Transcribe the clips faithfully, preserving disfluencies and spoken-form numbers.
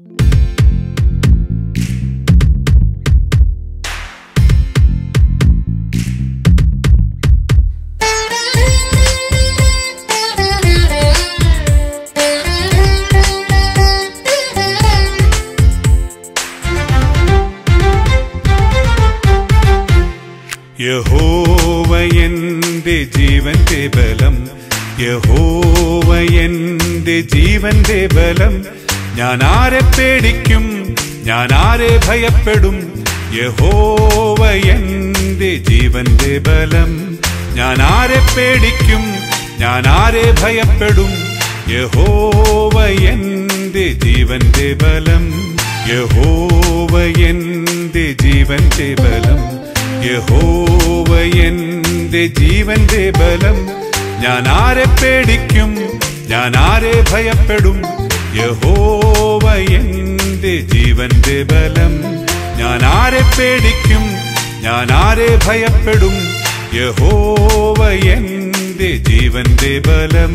യഹോവ എന്റെ ജീവന്റെ ബലം, യഹോവ എന്റെ ജീവന്റെ ബലം. ഞാൻ ആരെ പേടിക്കും, ഞാൻ ആരെ ഭയപ്പെടും? യഹോവ എന്റെ ജീവന്റെ ബലം. ഞാൻ ആരെ പേടിക്കും, ഞാൻ ആരെ ഭയപ്പെടും? യഹോവ എന്റെ ജീവന്റെ ബലം, യഹോവ എന്റെ ജീവന്റെ ബലം, യഹോവ എന്റെ ജീവന്റെ ബലം. ഞാൻ ആരെ പേടിക്കും, ഞാൻ ആരെ ഭയപ്പെടും? യഹോവ എന്റെ ജീവന്റെ ബലം. ഞാൻ ആരെ പേടിക്കും, ഞാൻ ആരെ ഭയപ്പെടും? യഹോവ എന്റെ ജീവന്റെ ബലം.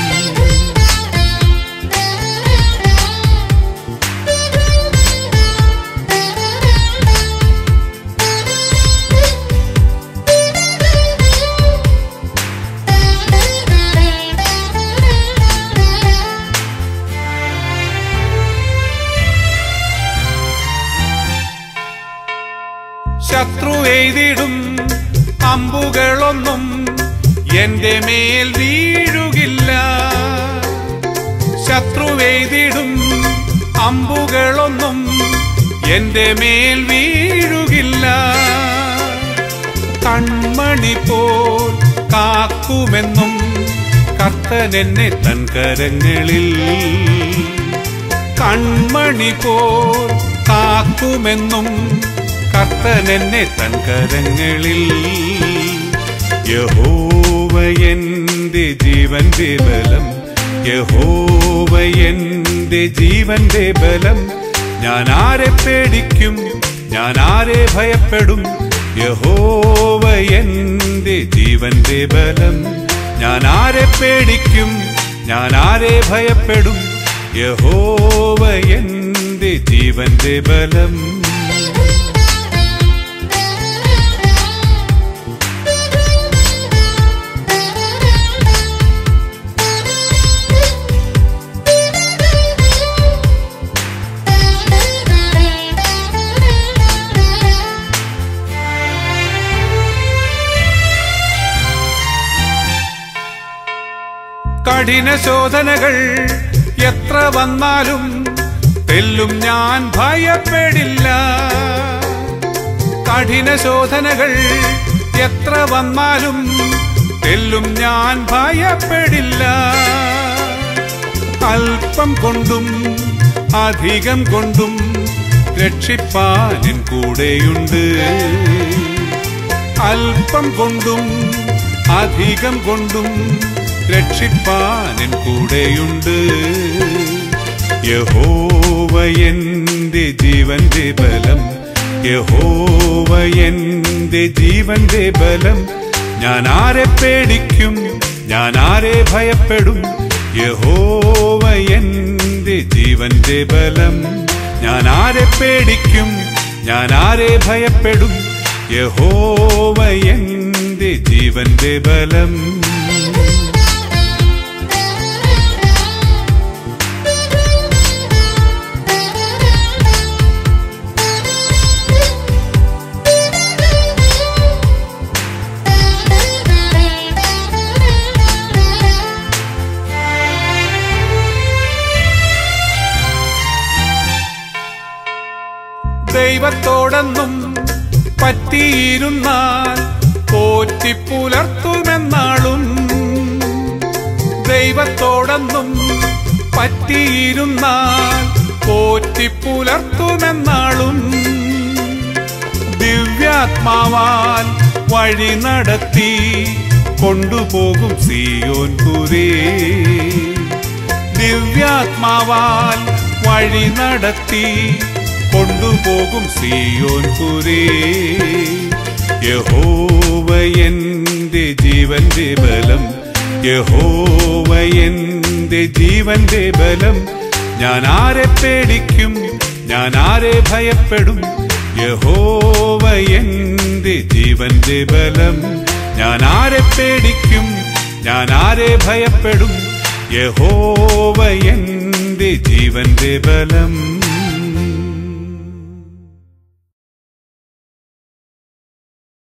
ശത്രു എയ്തിടും അമ്പുകളൊന്നും എന്റെ മേൽ വീഴുകില്ല. ശത്രു എയ്തിടും അമ്പുകളൊന്നും എന്റെ മേൽ വീഴുകില്ല. കൺമണി പോൽ കാക്കുമെന്നും കർത്തൻ എന്നെ തൻ കരങ്ങളിൽ. കൺമണി പോൽ കാക്കുമെന്നും കർത്തൻ എന്നെ തൻ കരങ്ങളിൽ. യഹോവ എന്റെ ജീവന്റെ ബലം, യഹോവ എന്റെ ജീവന്റെ ബലം. ഞാൻ ആരെ പേടിക്കും, ഞാൻ ആരെ ഭയപ്പെടും? യഹോവ എന്റെ ജീവന്റെ ബലം. ഞാൻ ആരെ പേടിക്കും, ഞാൻ ആരെ ഭയപ്പെടും? യഹോവ എന്റെ ജീവന്റെ ബലം. കഠിന ശോധനകൾ എത്ര വന്നാലും തെല്ലും ഞാൻ ഭയപ്പെടില്ല. കഠിന ശോധനകൾ എത്ര വന്നാലും തെല്ലും ഞാൻ ഭയപ്പെടില്ല. അല്പം കൊണ്ടും അധികം കൊണ്ടും രക്ഷിപ്പാൻ എൻ കൂടെയുണ്ട്. അല്പം കൊണ്ടും അധികം കൊണ്ടും രക്ഷിപ്പാൻ എൻ കൂടെയുണ്ട്. യഹോവ എന്റെ ജീവന്റെ ബലം, യഹോവ എന്റെ ജീവന്റെ ബലം. ഞാൻ ആരെ പേടിക്കും, ഞാൻ ആരെ ഭയപ്പെടും? യഹോവ എന്റെ ജീവന്റെ ബലം. ഞാൻ ആരെ പേടിക്കും, ഞാൻ ആരെ ഭയപ്പെടും? യഹോവ എന്റെ ജീവന്റെ ബലം. ദൈവത്തോടെന്നും പറ്റിയിരുന്നാൽ പോറ്റിപ്പുലർത്തുമെന്നാളും. ദൈവത്തോടെന്നും പറ്റിയിരുന്നാൽ പോറ്റിപ്പുലർത്തുമെന്നാളും. ദിവ്യാത്മാവാൽ വഴി നടത്തി കൊണ്ടുപോകും സിയോൻ പുരേ. ദിവ്യാത്മാവാൽ വഴി നടത്തി കൊണ്ടുപോകും സിയോൻ പുരേ. യഹോവ എന്റെ ജീവന്റെ ബലം, യഹോവ എന്റെ ജീവന്റെ ബലം. ഞാൻ ആരെ പേടിക്കും, ഞാൻ ആരെ ഭയപ്പെടും? യഹോവ എന്റെ ജീവന്റെ ബലം. ഞാൻ ആരെ പേടിക്കും, ഞാൻ ആരെ ഭയപ്പെടും? യഹോവ എന്റെ ജീവന്റെ ബലം.